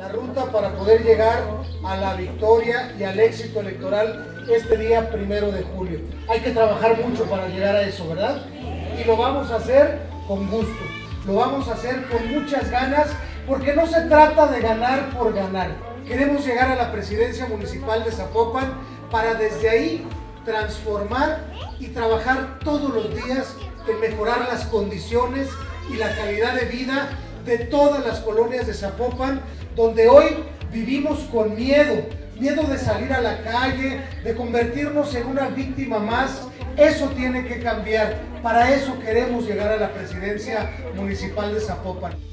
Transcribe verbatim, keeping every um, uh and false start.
la ruta para poder llegar a la victoria y al éxito electoral este día primero de julio. Hay que trabajar mucho para llegar a eso, ¿verdad? Y lo vamos a hacer con gusto, lo vamos a hacer con muchas ganas, porque no se trata de ganar por ganar. Queremos llegar a la presidencia municipal de Zapopan para desde ahí transformar y trabajar todos los días en mejorar las condiciones y la calidad de vida de todas las colonias de Zapopan, donde hoy vivimos con miedo, miedo de salir a la calle, de convertirnos en una víctima más. Eso tiene que cambiar. Para eso queremos llegar a la presidencia municipal de Zapopan.